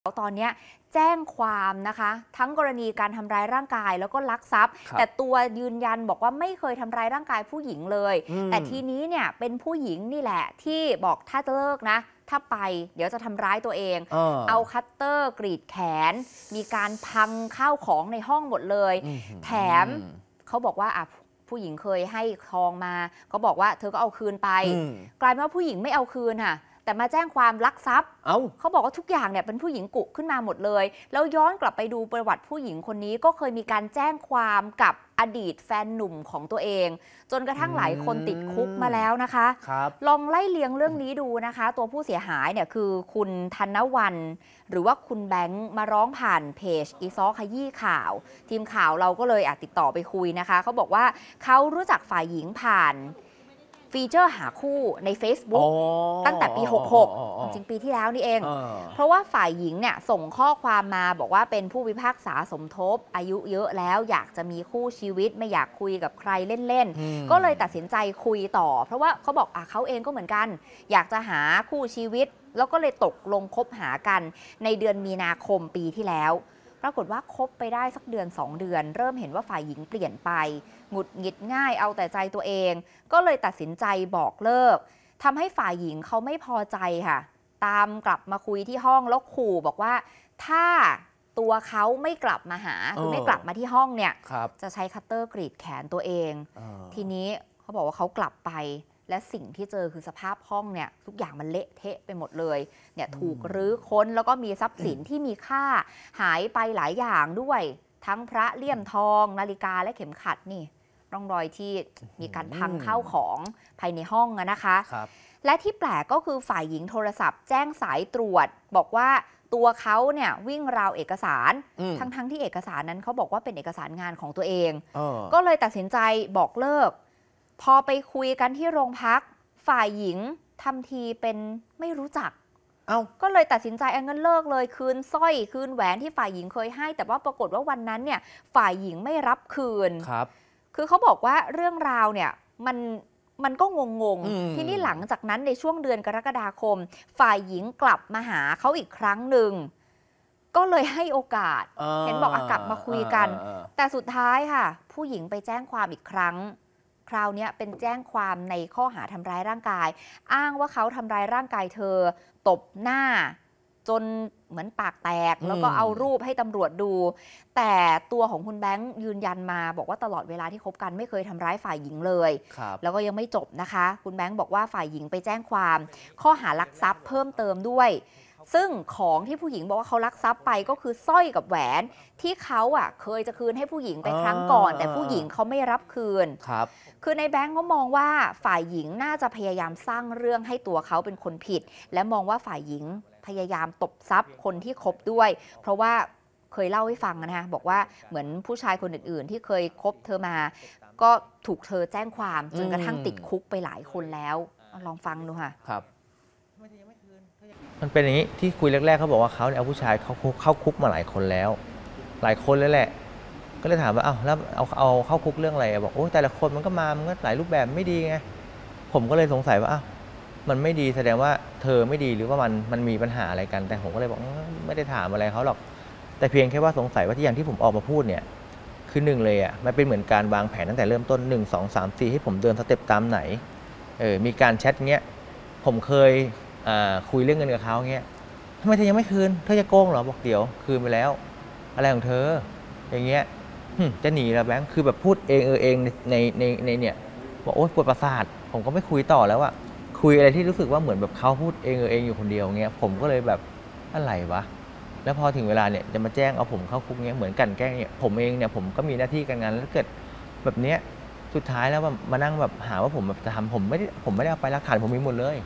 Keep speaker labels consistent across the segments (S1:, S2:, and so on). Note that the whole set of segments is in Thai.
S1: ตอนนี้แจ้งความนะคะทั้งกรณีการทำร้ายร่างกายแล้วก็ลักทรัพย์แต่ตัวยืนยันบอกว่าไม่เคยทำร้ายร่างกายผู้หญิงเลยแต่ทีนี้เนี่ยเป็นผู้หญิงนี่แหละที่บอกถ้าจะเลิกนะถ้าไปเดี๋ยวจะทำร้ายตัวเองเอาคัตเตอร์กรีดแขนมีการพังข้าวของในห้องหมดเลยแถมเขาบอกว่าผู้หญิงเคยให้ทองมาเขาบอกว่าเธอก็เอาคืนไปกลายเป็นว่าผู้หญิงไม่เอาคืนค่ะแต่มาแจ้งความลักทรัพย์เขาบอกว่าทุกอย่างเนี่ยเป็นผู้หญิงกุขึ้นมาหมดเลยแล้วย้อนกลับไปดูประวัติผู้หญิงคนนี้ก็เคยมีการแจ้งความกับอดีตแฟนหนุ่มของตัวเองจนกระทั่งหลายคนติดคุกมาแล้วนะคะลองไล่เลียงเรื่องนี้ดูนะคะตัวผู้เสียหายเนี่ยคือคุณธนวรรณหรือว่าคุณแบงค์มาร้องผ่านเพจอีซ้อขยี้ข่าวทีมข่าวเราก็เลยติดต่อไปคุยนะคะเขาบอกว่าเขารู้จักฝ่ายหญิงผ่านฟีเจอร์หาคู่ใน Facebook ตั้งแต่ปี 66 จริงปีที่แล้วนี่เองเพราะว่าฝ่ายหญิงเนี่ยส่งข้อความมาบอกว่าเป็นผู้พิพากษาสมทบอายุเยอะแล้วอยากจะมีคู่ชีวิตไม่อยากคุยกับใครเล่นๆก็เลยตัดสินใจคุยต่อเพราะว่าเขาบอกเขาเองก็เหมือนกันอยากจะหาคู่ชีวิตแล้วก็เลยตกลงคบหากันในเดือนมีนาคมปีที่แล้วปรากฏว่าคบไปได้สักเดือน2 เดือนเริ่มเห็นว่าฝ่ายหญิงเปลี่ยนไปหงุดหงิดง่ายเอาแต่ใจตัวเองก็เลยตัดสินใจบอกเลิกทำให้ฝ่ายหญิงเขาไม่พอใจค่ะตามกลับมาคุยที่ห้องแล้วขู่บอกว่าถ้าตัวเขาไม่กลับมาหาคือไม่กลับมาที่ห้องเนี่ยจะใช้คัตเตอร์กรีดแขนตัวเองทีนี้เขาบอกว่าเขากลับไปและสิ่งที่เจอคือสภาพห้องเนี่ยทุกอย่างมันเละเทะไปหมดเลยเนี่ยถูกรื้อค้นแล้วก็มีทรัพย์สินที่มีค่าหายไปหลายอย่างด้วยทั้งพระเลี่ยมทองนาฬิกาและเข็มขัดนี่ร่องรอยที่มีการพังข้าวของภายในห้องนะคะและที่แปลกก็คือฝ่ายหญิงโทรศัพท์แจ้งสายตรวจบอกว่าตัวเขาเนี่ยวิ่งราวเอกสารทั้งที่เอกสารนั้นเขาบอกว่าเป็นเอกสารงานของตัวเองก็เลยตัดสินใจบอกเลิกพอไปคุยกันที่โรงพักฝ่ายหญิงทำทีเป็นไม่รู้จักก็เลยตัดสินใจเอาเงินเลิกเลยคืนสร้อยคืนแหวนที่ฝ่ายหญิงเคยให้แต่ว่าปรากฏว่าวันนั้นเนี่ยฝ่ายหญิงไม่รับคืนคือเขาบอกว่าเรื่องราวเนี่ยมันก็งงทีนี้หลังจากนั้นในช่วงเดือนกรกฎาคมฝ่ายหญิงกลับมาหาเขาอีกครั้งหนึ่งก็เลยให้โอกาสเห็นบอกกลับมาคุยกันแต่สุดท้ายค่ะผู้หญิงไปแจ้งความอีกครั้งคราวนี้เป็นแจ้งความในข้อหาทำร้ายร่างกายอ้างว่าเขาทำร้ายร่างกายเธอตบหน้าจนเหมือนปากแตกแล้วก็เอารูปให้ตำรวจดูแต่ตัวของคุณแบงค์ยืนยันมาบอกว่าตลอดเวลาที่คบกันไม่เคยทำร้ายฝ่ายหญิงเลยแล้วก็ยังไม่จบนะคะคุณแบงค์บอกว่าฝ่ายหญิงไปแจ้งความข้อหาลักทรัพย์เพิ่มเติมด้วยซึ่งของที่ผู้หญิงบอกว่าเขาลักทรัพย์ไปก็คือสร้อยกับแหวนที่เขาเคยจะคืนให้ผู้หญิงไปครั้งก่อนแต่ผู้หญิงเขาไม่รับคืนคือในแบงก์เขามองว่าฝ่ายหญิงน่าจะพยายามสร้างเรื่องให้ตัวเขาเป็นคนผิดและมองว่าฝ่ายหญิงพยายามตบทรัพย์คนที่คบด้วยเพราะว่าเคยเล่าให้ฟังนะคะบอกว่าเหมือนผู้ชายคนอื่นๆที่เคยคบเธอมาก็ถูกเธอแจ้งความจนกระทั่งติดคุกไปหลายคนแล้วลองฟังดูค่ะ
S2: มันเป็นอย่างนี้ที่คุยแรกๆเขาบอกว่าเขาเนี่ยเอาผู้ชายเข้าคุกมาหลายคนแล้วหลายคนเลยแหละก็เลยถามว่าแล้วเอาเข้าคุกเรื่องอะไรบอกโอ้แต่ละคนมันก็หลายรูปแบบไม่ดีไงผมก็เลยสงสัยว่ามันไม่ดีแสดงว่าเธอไม่ดีหรือว่ามันมีปัญหาอะไรกันแต่ผมก็เลยบอกไม่ได้ถามอะไรเขาหรอกแต่เพียงแค่ว่าสงสัยว่าที่อย่างที่ผมออกมาพูดเนี่ยคือ1เลยมันเป็นเหมือนการวางแผนตั้งแต่เริ่มต้น1 2 3 4ให้ผมเดินสเต็ปตามไหนมีการแชทเงี้ยผมเคยคุยเรื่องเงินกับเขาเงี้ยทำไมเธอยังไม่คืนเธอจะโกงเหรอบอกเดี๋ยวคืนไปแล้วอะไรของเธออย่างเงี้ยจะหนีแล้วแบงค์คือแบบพูดเองในเนี่ยบอกโอ๊ยปวดประสาทผมก็ไม่คุยต่อแล้วคุยอะไรที่รู้สึกว่าเหมือนแบบเขาพูดเองอยู่คนเดียวเงี้ยผมก็เลยแบบอะไรวะแล้วพอถึงเวลาเนี่ยจะมาแจ้งเอาผมเข้าคุกเงี้ยเหมือนกันแกล้งเนี่ยผมเองเนี่ยผมก็มีหน้าที่การงานแล้วเกิดแบบเนี้ยสุดท้ายแล้วมานั่งแบบหาว่าผมแบบจะทำผมไม่ได้เอาไปหลักฐานผมมีหมดเลย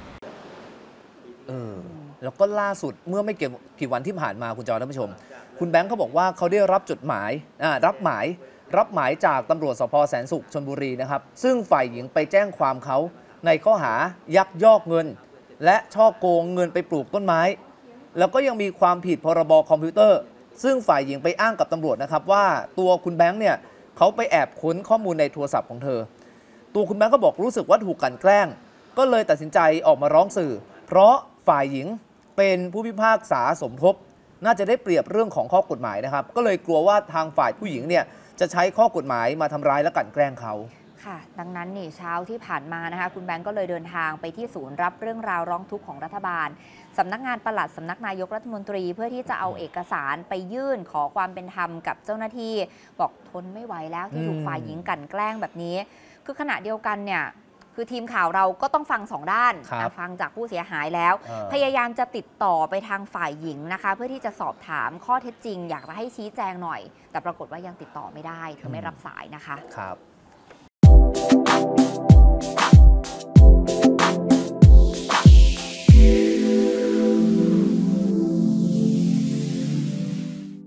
S3: แล้วก็ล่าสุดเมื่อไม่กี่วันที่ผ่านมาคุณจอท่านผู้ชมคุณแบงค์เขาบอกว่าเขาได้รับจดหมายรับหมายจากตำรวจสภ.แสนสุขชลบุรีนะครับซึ่งฝ่ายหญิงไปแจ้งความเขาในข้อหายักยอกเงินและฉ้อโกงเงินไปปลูกต้นไม้แล้วก็ยังมีความผิดพรบคอมพิวเตอร์ซึ่งฝ่ายหญิงไปอ้างกับตำรวจนะครับว่าตัวคุณแบงค์เนี่ยเขาไปแอบค้นข้อมูลในโทรศัพท์ของเธอตัวคุณแบงค์ก็บอกรู้สึกว่าถูกกลั่นแกล้งก็เลยตัดสินใจออกมาร้องสื่อเพราะฝ่ายหญิงเป็นผู้พิพากษาสมทบน่าจะได้เปรียบเรื่องของข้อกฎหมายนะครับก็เลยกลัวว่าทางฝ่ายผู้หญิงเนี่ยจะใช้ข้อกฎหมายมาทำร้ายและกลั่นแกล้งเขา
S1: ค่ะดังนั้นนี่เช้าที่ผ่านมานะคะคุณแบงก์ก็เลยเดินทางไปที่ศูนย์รับเรื่องราวร้องทุกข์ของรัฐบาลสำนักงานปลัดสำนักนายกรัฐมนตรีเพื่อที่จะเอาเอกสารไปยื่นขอความเป็นธรรมกับเจ้าหน้าที่บอกทนไม่ไหวแล้วที่ถูกฝ่ายหญิงกลั่นแกล้งแบบนี้คือขณะเดียวกันเนี่ยคือทีมข่าวเราก็ต้องฟัง2 ด้านฟังจากผู้เสียหายแล้วพยายามจะติดต่อไปทางฝ่ายหญิงนะคะเพื่อที่จะสอบถามข้อเท็จจริงอยากจะให้ชี้แจงหน่อยแต่ปรากฏว่ายังติดต่อไม่ได้เธอไม่รับสายนะคะ
S3: ครับ